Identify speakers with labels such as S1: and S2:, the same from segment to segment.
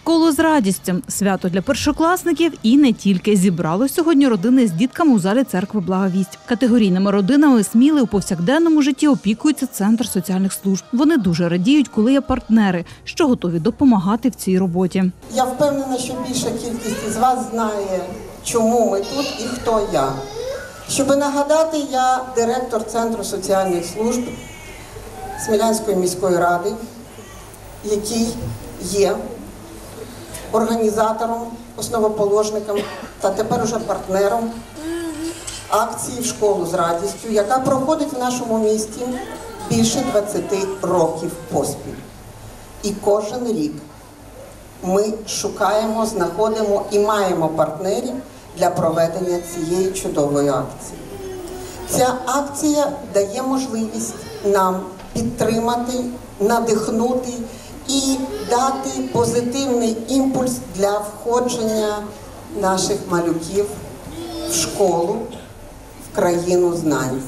S1: школу з радістю. Свято для першокласників і не тільки. Зібрали сьогодні родини з дітками у залі церкви «Благовість». Категорійними родинами Сміли у повсякденному житті опікується Центр соціальних служб. Вони дуже радіють, коли є партнери, що готові допомагати в цій роботі.
S2: Я впевнена, що більша кількість із вас знає, чому ми тут і хто я. Щоб нагадати, я директор Центру соціальних служб Смілянської міської ради, який є організатором, основоположником та тепер уже партнером акції «В школу з радістю», яка проходить в нашому місті більше 20 років поспіль. І кожен рік ми шукаємо, знаходимо і маємо партнерів для проведення цієї чудової акції. Ця акція дає можливість нам підтримати, надихнути і дати позитивний імпульс для входження наших малюків в школу, в країну знань.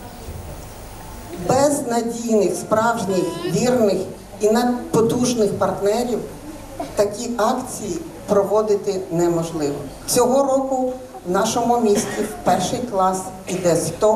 S2: Без надійних, справжніх, вірних і надпотужних партнерів такі акції проводити неможливо. Цього року в нашому місті в перший клас іде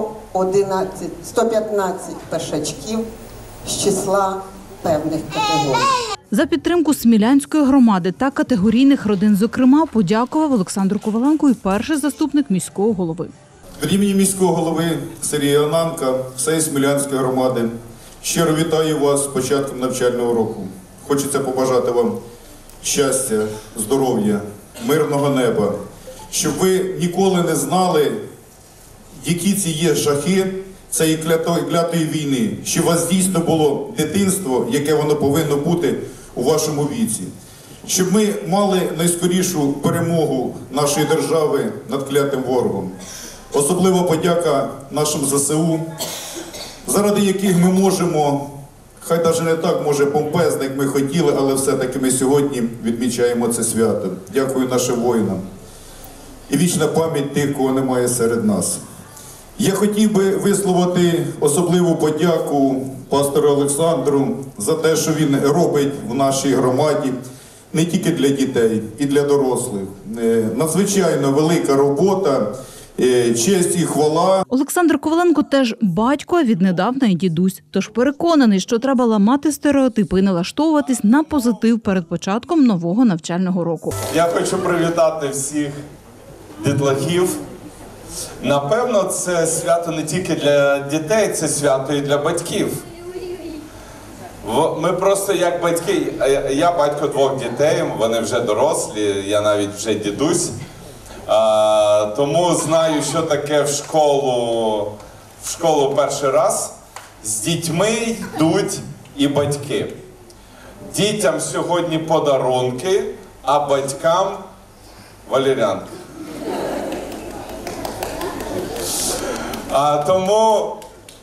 S2: 115 першачків з числа певних категорій.
S1: За підтримку Смілянської громади та категорійних родин, зокрема, подякував Олександру Коваленку і перший заступник міського голови.
S3: Від імені міського голови Сергія Онанка, всієї Смілянської громади, щиро вітаю вас з початком навчального року. Хочеться побажати вам щастя, здоров'я, мирного неба, щоб ви ніколи не знали, які ці є жахи цієї клятої війни, щоб у вас дійсно було дитинство, яке воно повинно бути у вашому віці. Щоб ми мали найскорішу перемогу нашої держави над клятим ворогом. Особливо подяка нашим ЗСУ, заради яких ми можемо, хай навіть не так, може, помпезно, як ми хотіли, але все-таки ми сьогодні відмічаємо це свято. Дякую нашим воїнам. І вічна пам'ять тих, кого немає серед нас. Я хотів би висловити особливу подяку пастору Олександру за те, що він робить в нашій громаді, не тільки для дітей, і для дорослих. Надзвичайно велика робота, честь і хвала.
S1: Олександр Коваленко теж батько, а віднедавна і дідусь. Тож переконаний, що треба ламати стереотипи і налаштовуватись на позитив перед початком нового навчального року.
S4: Я хочу привітати всіх дітлахів. Напевно, це свято не тільки для дітей, це свято і для батьків. Ми просто як батьки, я батько 2 дітей, вони вже дорослі, я навіть вже дідусь. Тому знаю, що таке в школу перший раз. З дітьми йдуть і батьки. Дітям сьогодні подарунки, а батькам валер'янки. Тому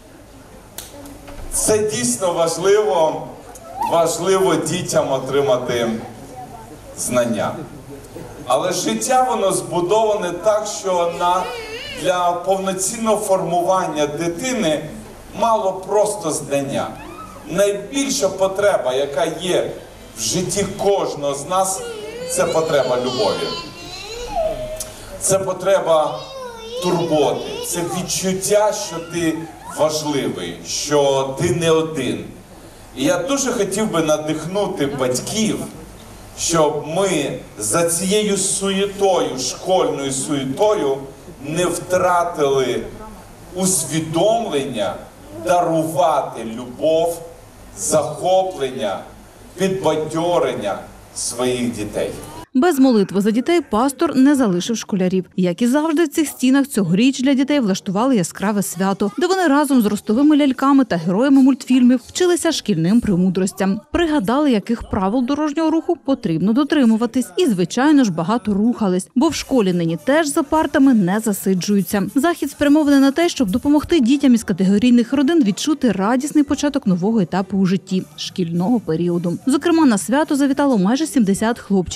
S4: це дійсно важливо дітям отримати знання. Але життя, воно збудоване так, що для повноцінного формування дитини мало просто знання. Найбільша потреба, яка є в житті кожного з нас, це потреба любові. Це потреба турботи, це відчуття, що ти важливий, що ти не один. І я дуже хотів би надихнути батьків, щоб ми за цією суєтою, школьною суєтою, не втратили усвідомлення дарувати любов, захоплення, підбадьорення своїх дітей.
S1: Без молитви за дітей пастор не залишив школярів. Як і завжди, в цих стінах цьогоріч для дітей влаштували яскраве свято, де вони разом з ростовими ляльками та героями мультфільмів вчилися шкільним премудростям. Пригадали, яких правил дорожнього руху потрібно дотримуватись. І, звичайно ж, багато рухались, бо в школі нині теж за партами не засиджуються. Захід спрямований на те, щоб допомогти дітям із категорійних родин відчути радісний початок нового етапу у житті – шкільного періоду. Зокрема, на свято завітало майже 70 хлопчиків і дівчат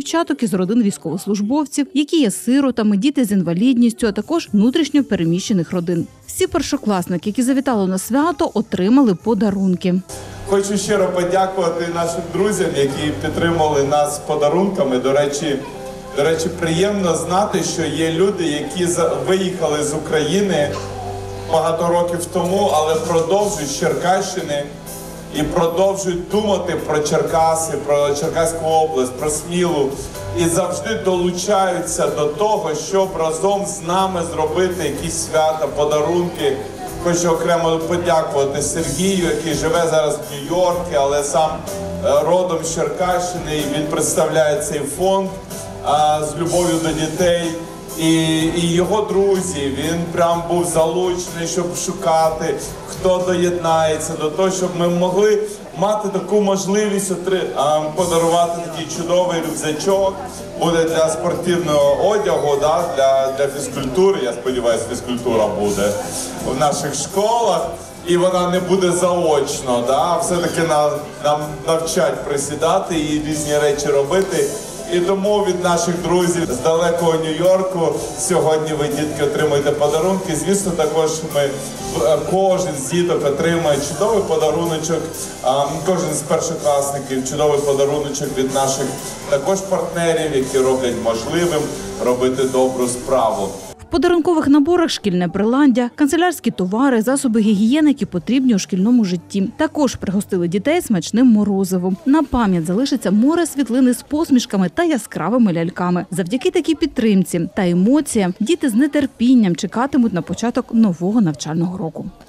S1: дівчаток із родин військовослужбовців, які є сиротами, діти з інвалідністю, а також внутрішньо переміщених родин. Всі першокласники, які завітали на свято, отримали подарунки.
S4: Хочу щиро подякувати нашим друзям, які підтримали нас подарунками. До речі, приємно знати, що є люди, які виїхали з України багато років тому, але продовжують з Черкащини і продовжують думати про Черкаси, про Черкаську область, про Смілу. І завжди долучаються до того, щоб разом з нами зробити якісь свята, подарунки. Хочу окремо подякувати Сергію, який живе зараз в Нью-Йорку, але сам родом з Черкащини. І він представляє цей фонд з любов'ю до дітей. І його друзі, він прям був залучений, щоб шукати, хто доєднається до того, щоб ми могли мати таку можливість подарувати такий чудовий рюкзачок. Буде для спортивного одягу, для фізкультури. Я сподіваюся, фізкультура буде в наших школах. І вона не буде заочно, все-таки нам навчать присідати і різні речі робити. І тому від наших друзів з далекого Нью-Йорку сьогодні ви, дітки, отримуєте подарунки. Звісно, також кожен з діток отримає чудовий подаруночок, кожен з першокласників чудовий подаруночок від наших також партнерів, які роблять можливим робити добру справу.
S1: В подарункових наборах шкільне приладдя, канцелярські товари, засоби гігієни, які потрібні у шкільному житті. Також пригостили дітей смачним морозивом. На пам'ять залишиться море світлини з посмішками та яскравими ляльками. Завдяки такій підтримці та емоціям діти з нетерпінням чекатимуть на початок нового навчального року.